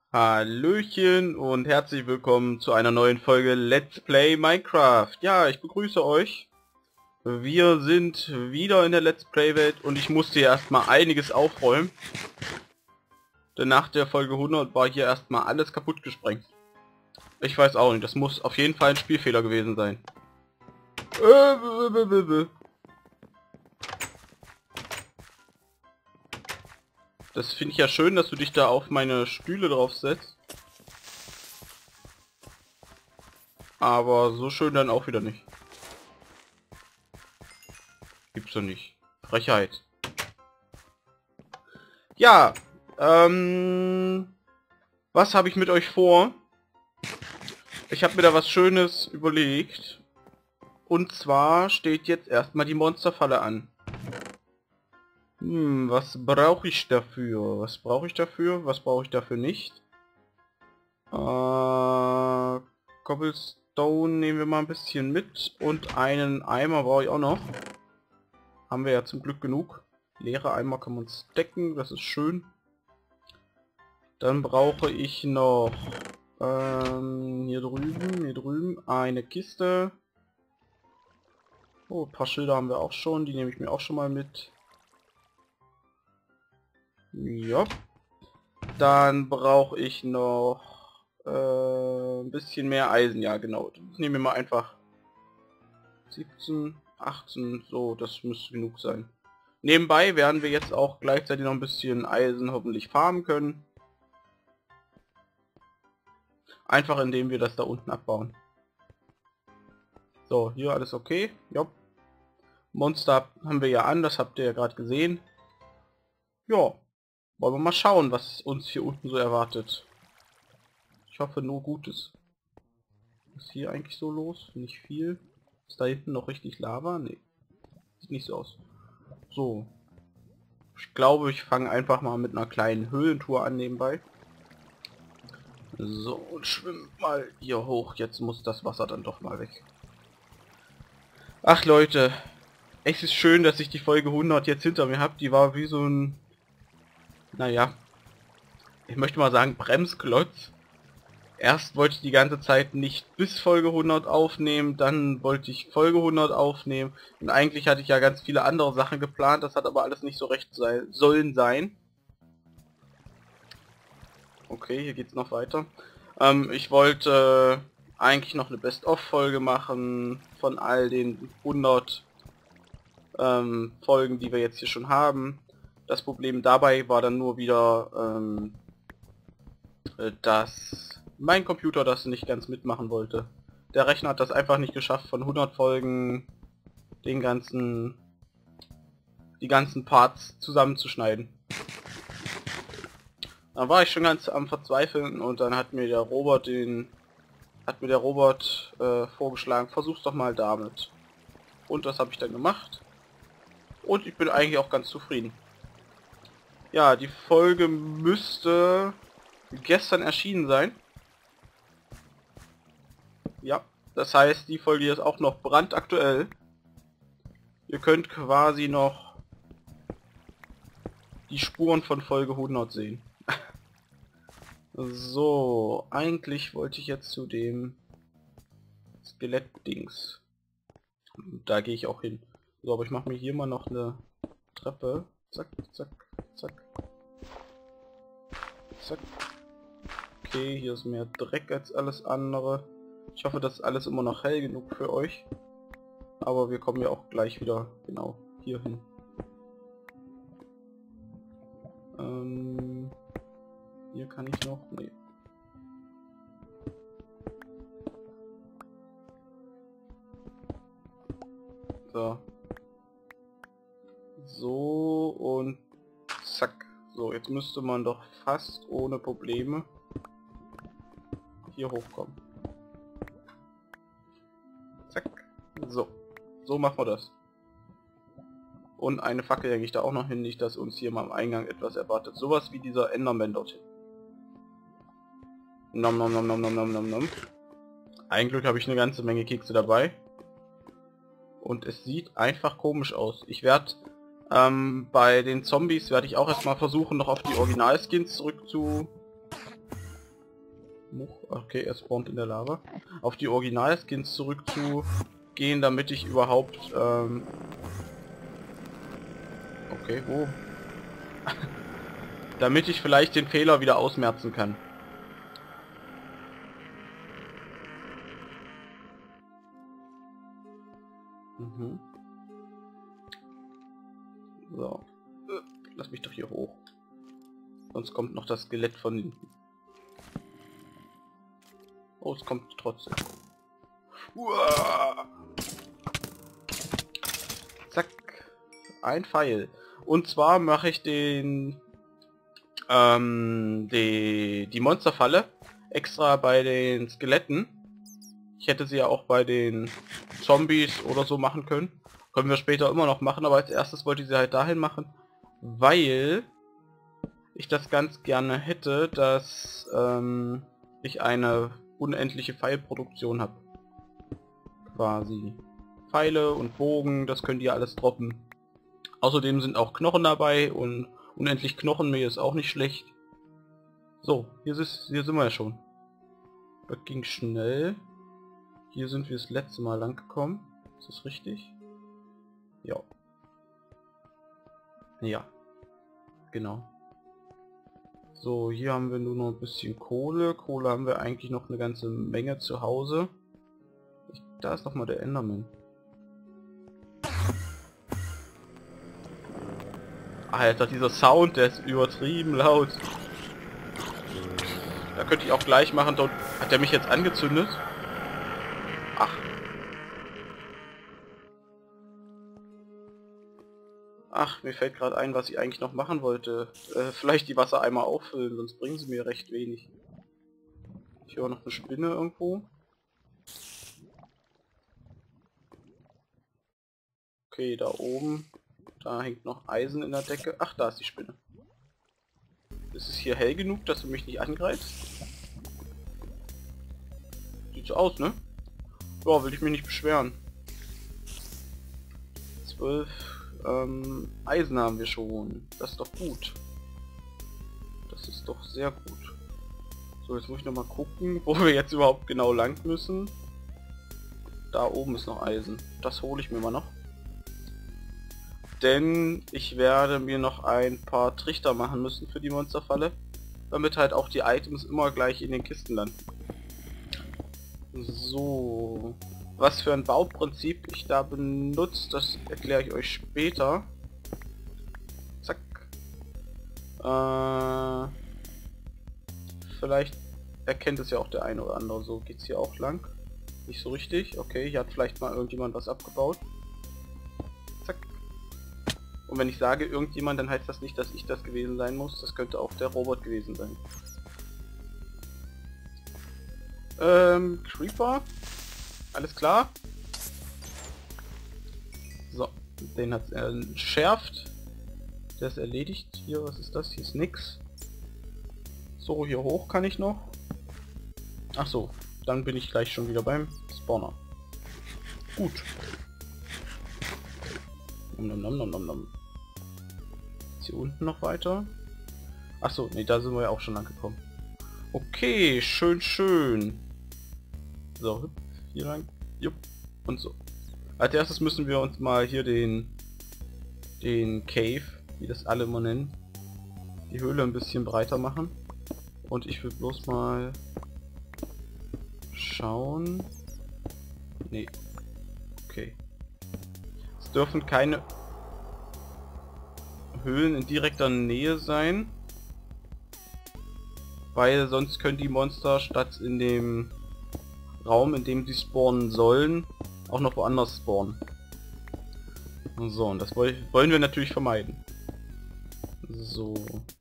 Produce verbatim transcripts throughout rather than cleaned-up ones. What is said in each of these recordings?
Hallöchen und herzlich willkommen zu einer neuen Folge Let's Play Minecraft. Ja, ich begrüße euch. Wir sind wieder in der Let's Play Welt und ich musste hier erstmal einiges aufräumen. Denn nach der Folge hundert war hier erstmal alles kaputt gesprengt. Ich weiß auch nicht, das muss auf jeden Fall ein Spielfehler gewesen sein. Das finde ich ja schön, dass du dich da auf meine Stühle drauf setzt. Aber so schön dann auch wieder nicht. Gibt's doch nicht. Frechheit. Ja, ähm... was habe ich mit euch vor? Ich habe mir da was Schönes überlegt. Und zwar steht jetzt erstmal die Monsterfalle an. Hm, was brauche ich dafür? Was brauche ich dafür? Was brauche ich dafür nicht? Äh, Cobblestone nehmen wir mal ein bisschen mit. Und einen Eimer brauche ich auch noch. Haben wir ja zum Glück genug. Leere Eimer kann man stacken, das ist schön. Dann brauche ich noch ähm, hier drüben, hier drüben eine Kiste. Oh, ein paar Schilder haben wir auch schon, die nehme ich mir auch schon mal mit. Ja. Dann brauche ich noch äh, ein bisschen mehr Eisen, ja genau. Das nehmen wir mal einfach siebzehn, achtzehn, so, das müsste genug sein. Nebenbei werden wir jetzt auch gleichzeitig noch ein bisschen Eisen hoffentlich farmen können. Einfach indem wir das da unten abbauen. So, hier alles okay. Ja. Monster haben wir ja an, das habt ihr ja gerade gesehen. Ja, wollen wir mal schauen, was uns hier unten so erwartet. Ich hoffe nur Gutes. Was ist hier eigentlich so los? Nicht viel. Ist da hinten noch richtig Lava? Nee. Sieht nicht so aus. So. Ich glaube, ich fange einfach mal mit einer kleinen Höhlentour an nebenbei. So, und schwimmen mal hier hoch. Jetzt muss das Wasser dann doch mal weg. Ach Leute, es ist schön, dass ich die Folge hundert jetzt hinter mir habe. Die war wie so ein, naja, ich möchte mal sagen Bremsklotz. Erst wollte ich die ganze Zeit nicht bis Folge hundert aufnehmen, dann wollte ich Folge hundert aufnehmen. Und eigentlich hatte ich ja ganz viele andere Sachen geplant, das hat aber alles nicht so recht sein, sollen sein. Okay, hier geht's noch weiter. Ähm, ich wollte äh, eigentlich noch eine Best-of-Folge machen von all den hundert ähm, Folgen, die wir jetzt hier schon haben. Das Problem dabei war dann nur wieder, ähm, äh, dass mein Computer das nicht ganz mitmachen wollte. Der Rechner hat das einfach nicht geschafft, von hundert Folgen den ganzen, die ganzen Parts zusammenzuschneiden. Da war ich schon ganz am Verzweifeln und dann hat mir der Robert den hat mir der Robert äh, vorgeschlagen, versuch's doch mal damit. Und das habe ich dann gemacht. Und ich bin eigentlich auch ganz zufrieden. Ja, die Folge müsste gestern erschienen sein. Ja, das heißt, die Folge hier ist auch noch brandaktuell. Ihr könnt quasi noch die Spuren von Folge hundert sehen. So, eigentlich wollte ich jetzt zu dem Skelett-Dings. Da gehe ich auch hin. So, aber ich mache mir hier mal noch eine Treppe. Zack, zack, zack. Zack. Okay, hier ist mehr Dreck als alles andere. Ich hoffe, das ist alles immer noch hell genug für euch. Aber wir kommen ja auch gleich wieder genau hier hin. Ähm... Hier kann ich noch... Nee. So. So und zack. So, jetzt müsste man doch fast ohne Probleme hier hochkommen. Zack. So. So machen wir das. Und eine Fackel hänge ich da auch noch hin, nicht dass uns hier mal am Eingang etwas erwartet. Sowas wie dieser Enderman dorthin. Nom nom nom nom nom nom nom nom. Ein Glück habe ich eine ganze Menge Kekse dabei. Und es sieht einfach komisch aus. Ich werde ähm, bei den Zombies werde ich auch erstmal versuchen, noch auf die Original-Skins zurück zu Okay, er spawnt in der Lava. Auf die Original-Skins zurückzugehen, damit ich überhaupt... Ähm okay, wo? Damit ich vielleicht den Fehler wieder ausmerzen kann. Mhm. So. Lass mich doch hier hoch. Sonst kommt noch das Skelett von hinten. Oh, es kommt trotzdem. Uah. Zack. Ein Pfeil. Und zwar mache ich den... Ähm, die, die Monsterfalle extra bei den Skeletten. Ich hätte sie ja auch bei den Zombies oder so machen können. Können wir später immer noch machen, aber als erstes wollte ich sie halt dahin machen, weil ich das ganz gerne hätte, dass ähm, ich eine unendliche Pfeilproduktion habe. Quasi. Pfeile und Bogen, das können die ja alles droppen. Außerdem sind auch Knochen dabei und unendlich Knochenmehl ist auch nicht schlecht. So, hier, ist, hier sind wir ja schon. Das ging schnell. Hier sind wir das letzte Mal lang gekommen. Ist das richtig? Ja. Ja. Genau. So, hier haben wir nur noch ein bisschen Kohle. Kohle haben wir eigentlich noch eine ganze Menge zu Hause. Ich, da ist noch mal der Enderman. Alter, dieser Sound, der ist übertrieben laut. Da könnte ich auch gleich machen. Dort hat er mich jetzt angezündet. Ach. Ach, mir fällt gerade ein, was ich eigentlich noch machen wollte. Äh, vielleicht die Wassereimer auffüllen, sonst bringen sie mir recht wenig. Ich höre noch eine Spinne irgendwo. Okay, da oben. Da hängt noch Eisen in der Decke. Ach, da ist die Spinne. Ist es hier hell genug, dass du mich nicht angreifst? Sieht so aus, ne? Ja, will ich mich nicht beschweren. Zwölf ähm, Eisen haben wir schon. Das ist doch gut. Das ist doch sehr gut. So, jetzt muss ich noch mal gucken, wo wir jetzt überhaupt genau lang müssen. Da oben ist noch Eisen. Das hole ich mir mal noch. Denn ich werde mir noch ein paar Trichter machen müssen für die Monsterfalle, damit halt auch die Items immer gleich in den Kisten landen. So, was für ein Bauprinzip ich da benutze, das erkläre ich euch später. Zack. Äh, vielleicht erkennt es ja auch der eine oder andere. So geht's hier auch lang. Nicht so richtig. Okay, hier hat vielleicht mal irgendjemand was abgebaut. Zack. Und wenn ich sage irgendjemand, dann heißt das nicht, dass ich das gewesen sein muss. Das könnte auch der Robot gewesen sein. Ähm, Creeper. Alles klar. So, den hat er entschärft. Der ist erledigt. Hier, was ist das? Hier ist nix. So, hier hoch kann ich noch. Ach so, dann bin ich gleich schon wieder beim Spawner. Gut. Nom, nom, nom, nom, nom. Ist hier unten noch weiter? Ach so, nee, da sind wir ja auch schon lang gekommen. Okay, schön, schön. So, hüpf, hier lang. Jupp. Und so. Als erstes müssen wir uns mal hier den den Cave, wie das alle immer nennen, die Höhle ein bisschen breiter machen. Und ich will bloß mal schauen. Nee. Okay. Es dürfen keine Höhlen in direkter Nähe sein, weil sonst können die Monster statt in dem Raum, in dem sie spawnen sollen, auch noch woanders spawnen. So, und das wollen wir natürlich vermeiden. So.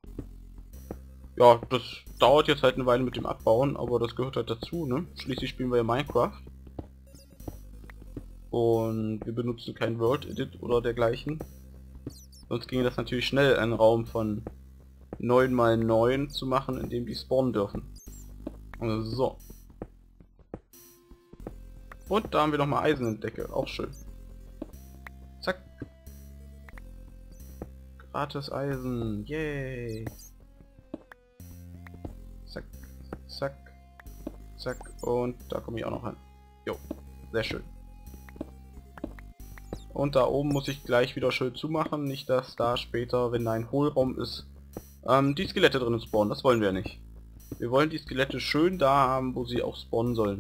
Ja, das dauert jetzt halt eine Weile mit dem Abbauen, aber das gehört halt dazu, ne? Schließlich spielen wir ja Minecraft. Und wir benutzen kein World Edit oder dergleichen. Sonst ginge das natürlich schnell, einen Raum von neun mal neun zu machen, in dem die spawnen dürfen. So. Und da haben wir noch mal Eisen in der Decke, auch schön. Zack. Gratis Eisen, yay. Zack, zack. zack. Und da komme ich auch noch hin. Jo, sehr schön. Und da oben muss ich gleich wieder schön zumachen, nicht dass da später, wenn da ein Hohlraum ist, ähm, die Skelette drinnen spawnen. Das wollen wir nicht. Wir wollen die Skelette schön da haben, wo sie auch spawnen sollen.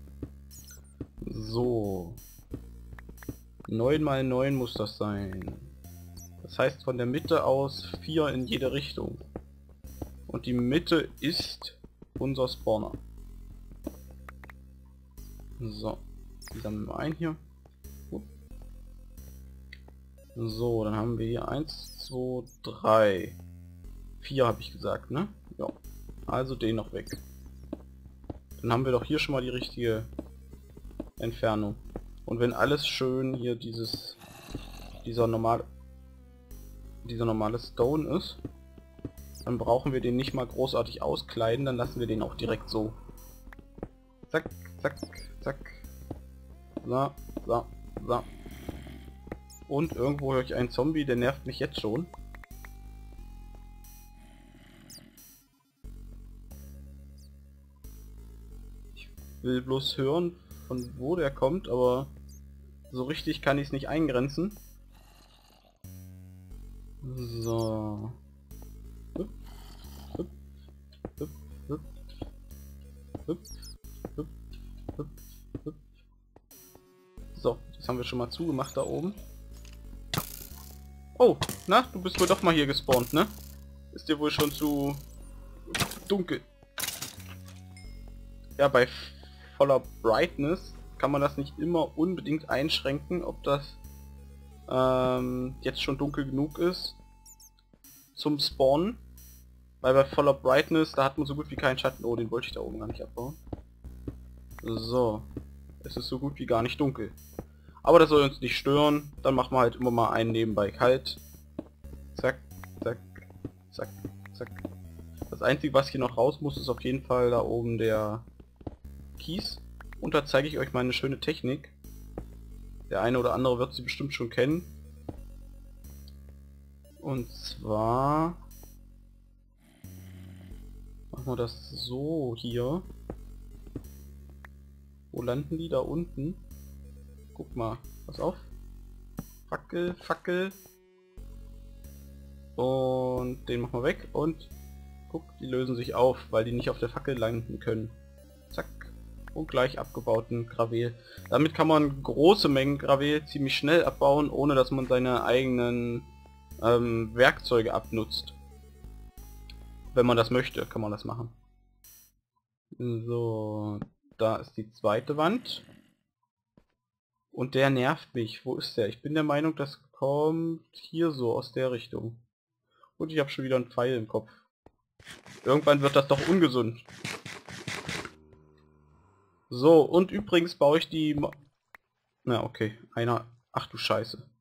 So. neun mal neun muss das sein. Das heißt von der Mitte aus vier in jede Richtung. Und die Mitte ist unser Spawner. So. Die sammeln wir ein hier. So, dann haben wir hier eins, zwei, drei. vier habe ich gesagt, ne? Ja. Also den noch weg. Dann haben wir doch hier schon mal die richtige Entfernung. Und wenn alles schön hier dieses dieser normale dieser normale Stone ist, dann brauchen wir den nicht mal großartig auskleiden, dann lassen wir den auch direkt so. Zack, zack, zack. So, so, so. Und irgendwo höre ich einen Zombie, der nervt mich jetzt schon. Ich will bloß hören, von wo der kommt, aber so richtig kann ich es nicht eingrenzen. So. Hüp, hüp, hüp, hüp, hüp, hüp, hüp, hüp. So, das haben wir schon mal zugemacht da oben. Oh, na, du bist wohl doch mal hier gespawnt, ne? Ist dir wohl schon zu dunkel. Ja, bei voller Brightness kann man das nicht immer unbedingt einschränken, ob das ähm, jetzt schon dunkel genug ist zum Spawnen. Weil bei voller Brightness, da hat man so gut wie keinen Schatten. Oh, den wollte ich da oben gar nicht abbauen. So. Es ist so gut wie gar nicht dunkel. Aber das soll uns nicht stören. Dann machen wir halt immer mal einen nebenbei kalt. Zack, zack, zack, zack. Das Einzige, was hier noch raus muss, ist auf jeden Fall da oben der Kies. Und da zeige ich euch mal eine schöne Technik. Der eine oder andere wird sie bestimmt schon kennen. Und zwar machen wir das so hier. Wo landen die? Da unten. Guck mal, pass auf. Fackel, Fackel. Und den machen wir weg. Und guck, die lösen sich auf, weil die nicht auf der Fackel landen können. Zack. Und gleich abgebauten Gravel. Damit kann man große Mengen Gravel ziemlich schnell abbauen, ohne dass man seine eigenen ähm, Werkzeuge abnutzt. Wenn man das möchte, kann man das machen. So, da ist die zweite Wand. Und der nervt mich. Wo ist der? Ich bin der Meinung, das kommt hier so aus der Richtung. Und ich habe schon wieder einen Pfeil im Kopf. Irgendwann wird das doch ungesund. So, und übrigens baue ich die... Mo Na, okay. Einer... Ach du Scheiße.